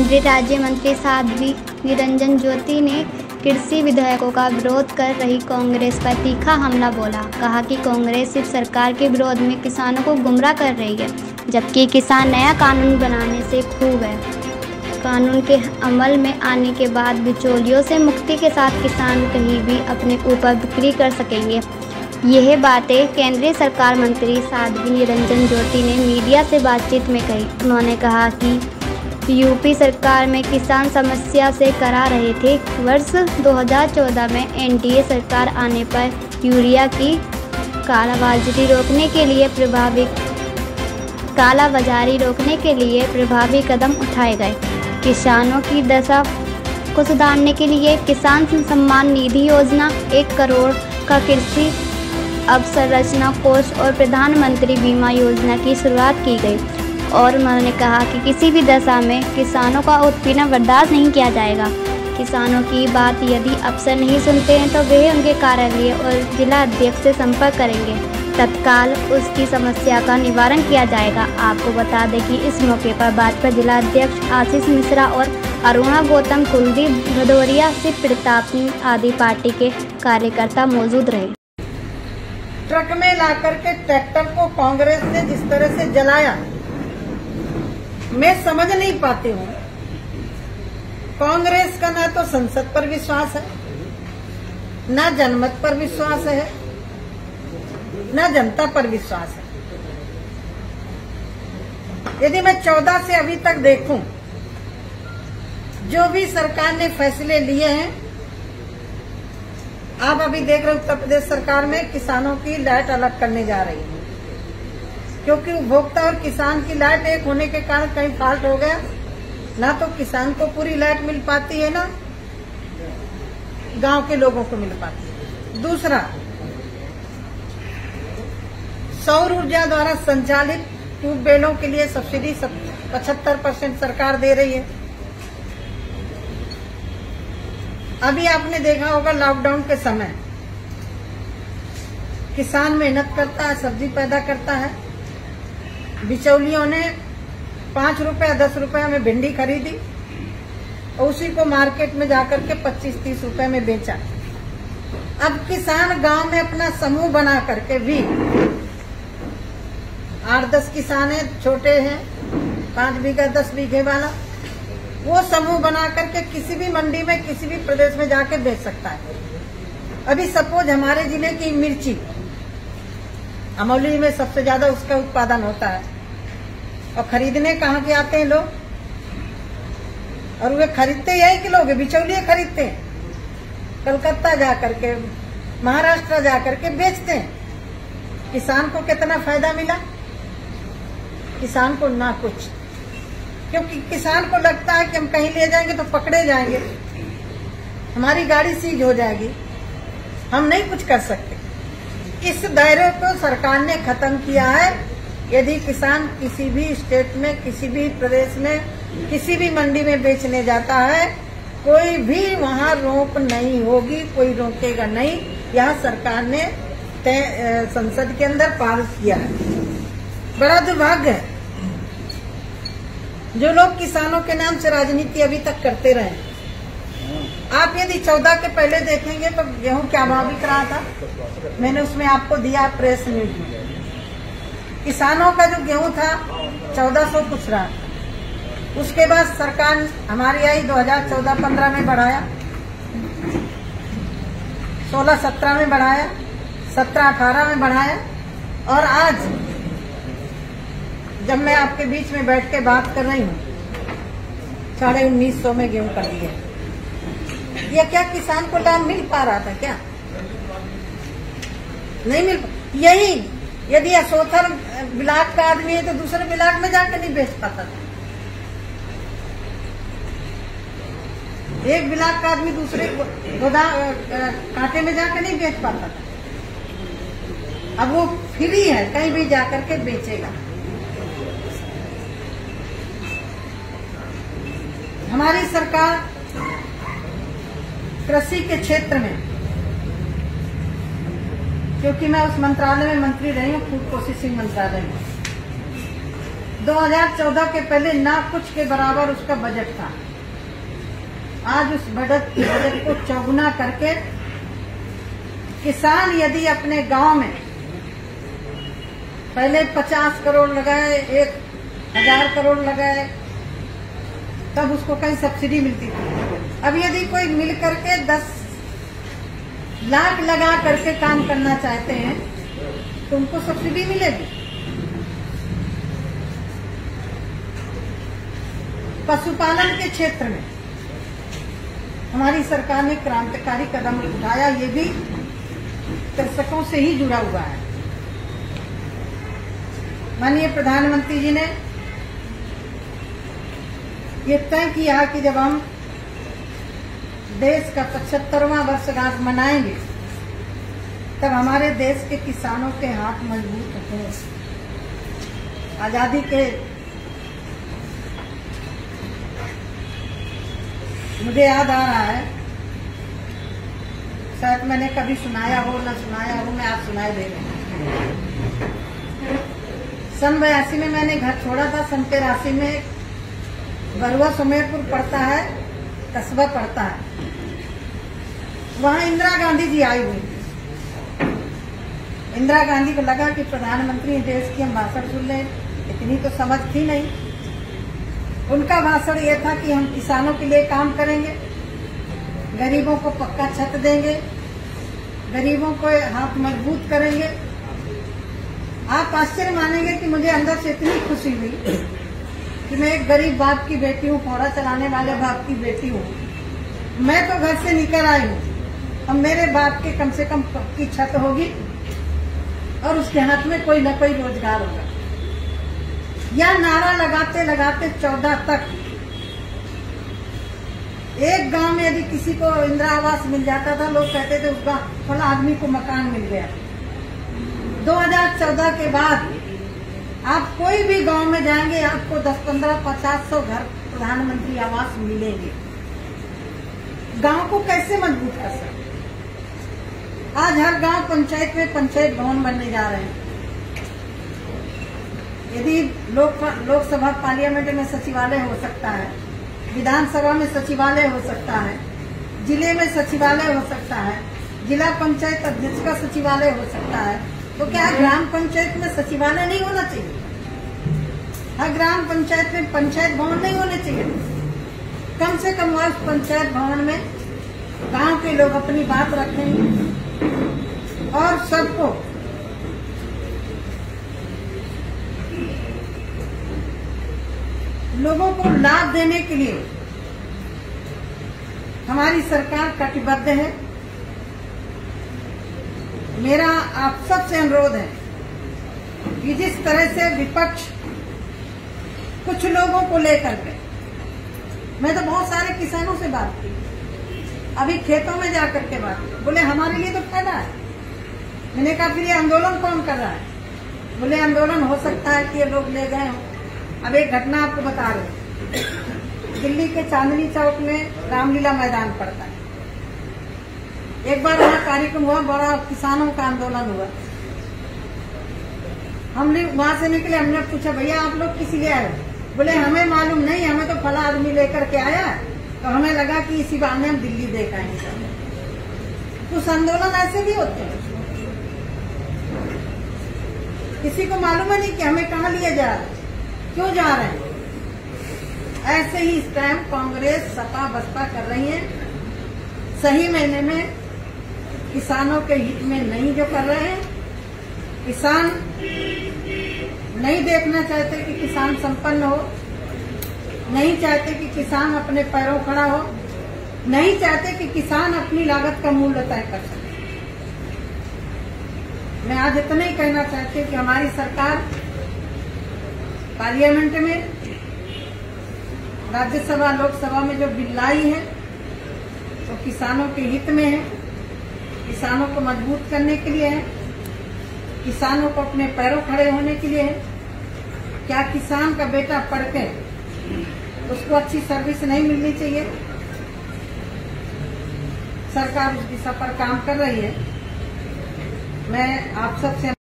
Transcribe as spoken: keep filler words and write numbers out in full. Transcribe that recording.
केंद्रीय राज्य मंत्री साध्वी निरंजन ज्योति ने कृषि विधेयकों का विरोध कर रही कांग्रेस पर तीखा हमला बोला। कहा कि कांग्रेस सिर्फ सरकार के विरोध में किसानों को गुमराह कर रही है, जबकि किसान नया कानून बनाने से खूब है। कानून के अमल में आने के बाद बिचौलियों से मुक्ति के साथ किसान कहीं भी अपने ऊपर बिक्री कर सकेंगे। यह बातें केंद्रीय सरकार मंत्री साध्वी निरंजन ज्योति ने मीडिया से बातचीत में कही। उन्होंने कहा कि यूपी सरकार में किसान समस्या से करा रहे थे। वर्ष दो हज़ार चौदह में एनडीए सरकार आने पर यूरिया की कालाबाजारी रोकने के लिए प्रभावी कालाबाजारी रोकने के लिए प्रभावी कदम उठाए गए। किसानों की दशा को सुधारने के लिए किसान सम्मान निधि योजना, एक करोड़ का कृषि अवसंरचना कोष और प्रधानमंत्री बीमा योजना की शुरुआत की गई। और उन्होंने कहा कि किसी भी दशा में किसानों का उत्पीड़न बर्दाश्त नहीं किया जाएगा। किसानों की बात यदि अफसर नहीं सुनते हैं तो वे उनके कार्यालय और जिला अध्यक्ष से संपर्क करेंगे, तत्काल उसकी समस्या का निवारण किया जाएगा। आपको बता दें कि इस मौके पर भाजपा जिला अध्यक्ष आशीष मिश्रा और अरुणा गौतम, कुलदीप भदौरिया, शिव प्रताप सिंह आदि पार्टी के कार्यकर्ता मौजूद रहे। ट्रक में ला करके ट्रैक्टर को कांग्रेस ने जिस तरह से जलाया, मैं समझ नहीं पाती हूँ। कांग्रेस का ना तो संसद पर विश्वास है, ना जनमत पर विश्वास है, ना जनता पर विश्वास है। यदि मैं चौदह से अभी तक देखूं, जो भी सरकार ने फैसले लिए हैं, आप अभी देख रहे उत्तर प्रदेश सरकार में किसानों की लाइट अलग करने जा रही है, क्योंकि उपभोक्ता और किसान की लाइट एक होने के कारण कहीं फॉल्ट हो गया। ना तो किसान को पूरी लाइट मिल पाती है, ना गांव के लोगों को मिल पाती है। दूसरा, सौर ऊर्जा द्वारा संचालित ट्यूबवेलों के लिए सब्सिडी पचहत्तर परसेंट सरकार दे रही है। अभी आपने देखा होगा लॉकडाउन के समय किसान मेहनत करता है, सब्जी पैदा करता है, बिचौलियों ने पांच रुपया दस रुपया में भिंडी खरीदी और उसी को मार्केट में जाकर के पच्चीस तीस रुपए में बेचा। अब किसान गांव में अपना समूह बना करके भी, आठ दस किसान हैं, छोटे हैं, पांच बीघा दस बीघे वाला, वो समूह बना करके किसी भी मंडी में, किसी भी प्रदेश में जाके बेच सकता है। अभी सपोज हमारे जिले की मिर्ची, अमौली में सबसे ज्यादा उसका उत्पादन होता है, और खरीदने कहाँ के आते हैं लोग, और वे खरीदते यही के लोग बिचौलिए खरीदते हैं, कलकत्ता जाकर के, महाराष्ट्र जाकर के बेचते हैं। किसान को कितना फायदा मिला? किसान को ना कुछ, क्योंकि किसान को लगता है कि हम कहीं ले जाएंगे तो पकड़े जाएंगे, हमारी गाड़ी सीज हो जाएगी, हम नहीं कुछ कर सकते। इस दायरे को सरकार ने खत्म किया है। यदि किसान किसी भी स्टेट में, किसी भी प्रदेश में, किसी भी मंडी में बेचने जाता है, कोई भी वहां रोक नहीं होगी, कोई रोकेगा नहीं। यह सरकार ने संसद के अंदर पास किया है। बड़ा दुर्भाग्य है जो लोग किसानों के नाम से राजनीति अभी तक करते रहे। आप यदि चौदह के पहले देखेंगे तो गेहूं क्या भाव बिक रहा था, मैंने उसमें आपको दिया प्रेस न्यूज में। किसानों का जो गेहूं था चौदह सौ कुछ रहा। उसके बाद सरकार हमारी आई दो हज़ार चौदह पंद्रह में बढ़ाया, सोलह सत्रह में बढ़ाया, सत्रह अठारह में बढ़ाया, और आज जब मैं आपके बीच में बैठ के बात कर रही हूँ, साढ़े उन्नीस सौ में गेहूं कर दिया। ये क्या किसान को लाभ मिल पा रहा था क्या? नहीं मिल पा। यही यदि असोथर ब्लॉक का आदमी है तो दूसरे ब्लॉक में जाकर नहीं बेच पाता था। एक ब्लॉक का आदमी दूसरे गोदाम कांटे में जाकर नहीं बेच पाता था। अब वो फ्री है, कहीं भी जाकर के बेचेगा। हमारी सरकार कृषि के क्षेत्र में, क्योंकि मैं उस मंत्रालय में मंत्री रही हूँ, फूड प्रोसेसिंग मंत्रालय में, दो हज़ार चौदह के पहले ना कुछ के बराबर उसका बजट था। आज उस बजट बजट को चौगुना करके किसान यदि अपने गांव में पहले पचास करोड़ लगाए, एक हजार करोड़ लगाए, तब उसको कई सब्सिडी मिलती थी। अब यदि कोई मिल करके दस लाख लगा करके काम करना चाहते हैं तो उनको सब्सिडी मिलेगी। पशुपालन के क्षेत्र में हमारी सरकार ने क्रांतिकारी कदम उठाया, ये भी कृषकों से ही जुड़ा हुआ है। माननीय प्रधानमंत्री जी ने ये तय किया कि जब हम देश का पचहत्तरवां वर्षगांठ मनाएंगे तब हमारे देश के किसानों के हाथ मजबूत हों। आजादी के मुझे याद आ रहा है, शायद मैंने कभी सुनाया हो न सुनाया हो, मैं आज सुनाई दे रही हूँ। सन बयासी में मैंने घर छोड़ा था। सन तिरासी में बरुआ सुमेरपुर पड़ता है, कस्बा पड़ता है, वहां इंदिरा गांधी जी आई हुई थी। इंदिरा गांधी को लगा कि प्रधानमंत्री देश की हम भाषण सुन लें, इतनी तो समझ थी नहीं। उनका भाषण ये था कि हम किसानों के लिए काम करेंगे, गरीबों को पक्का छत देंगे, गरीबों को हाथ मजबूत करेंगे। आप आश्चर्य मानेंगे कि मुझे अंदर से इतनी खुशी हुई कि मैं एक गरीब बाप की बेटी हूँ, घोड़ा चलाने वाले बाप की बेटी हूँ। मैं तो घर से निकल आई हूँ, अब मेरे बाप के कम से कम पक्की छत होगी और उसके हाथ में कोई न कोई रोजगार होगा। यह नारा लगाते लगाते चौदह तक एक गांव में यदि किसी को इंदिरा आवास मिल जाता था, लोग कहते थे उस गांव फला आदमी को मकान मिल गया। दो हज़ार चौदह के बाद आप कोई भी गांव में जाएंगे, आपको दस पंद्रह पचास सौ घर प्रधानमंत्री आवास मिलेंगे। गांव को कैसे मजबूत कर सकते? आज हर गांव पंचायत में पंचायत भवन बनने जा रहे हैं। यदि लोक लोकसभा पार्लियामेंट में सचिवालय हो सकता है, विधानसभा में सचिवालय हो सकता है, जिले में सचिवालय हो सकता है, जिला पंचायत अध्यक्ष का सचिवालय हो सकता है, तो क्या ग्राम पंचायत में सचिवालय नहीं होना चाहिए? हर ग्राम पंचायत में पंचायत भवन नहीं होने चाहिए? कम से कम उस पंचायत भवन में गांव के लोग अपनी बात रखेंगे और सबको लोगों को लाभ देने के लिए हमारी सरकार कटिबद्ध है। मेरा आप सबसे अनुरोध है कि जिस तरह से विपक्ष कुछ लोगों को लेकर के, मैं तो बहुत सारे किसानों से बात की, अभी खेतों में जाकर के बात की, बोले हमारे लिए तो फायदा है। मैंने कहा फिर ये आंदोलन कौन कर रहा है? बोले आंदोलन हो सकता है कि ये लोग ले गए हों। अब एक घटना आपको बता रहे, दिल्ली के चांदनी चौक में रामलीला मैदान पड़ता है। एक बार वहाँ कार्यक्रम हुआ, बड़ा किसानों का आंदोलन हुआ। हमने वहां से निकले, हमने पूछा भैया आप लोग किस लिए आए? बोले हमें मालूम नहीं, हमें तो फला आदमी लेकर के आया, तो हमें लगा कि इसी बहाने हम दिल्ली देख आएंगे। कुछ आंदोलन ऐसे भी होते हैं, किसी को मालूम है नहीं कि हमें कहाँ लिए जा रहे हैं, क्यों जा रहे हैं। ऐसे ही इस टाइम कांग्रेस सपा बसपा कर रही है, सही महीने में किसानों के हित में नहीं जो कर रहे हैं। किसान नहीं देखना चाहते कि किसान संपन्न हो, नहीं चाहते कि किसान अपने पैरों खड़ा हो, नहीं चाहते कि किसान अपनी लागत का मूल्य तय कर सके। मैं आज इतना ही कहना चाहती हूँ कि हमारी सरकार पार्लियामेंट में, राज्यसभा लोकसभा में जो बिल लाई है वो तो किसानों के हित में है, किसानों को मजबूत करने के लिए है, किसानों को अपने पैरों खड़े होने के लिए है। क्या किसान का बेटा पढ़ के उसको अच्छी सर्विस नहीं मिलनी चाहिए? सरकार उस दिशा पर काम कर रही है। मैं आप सबसे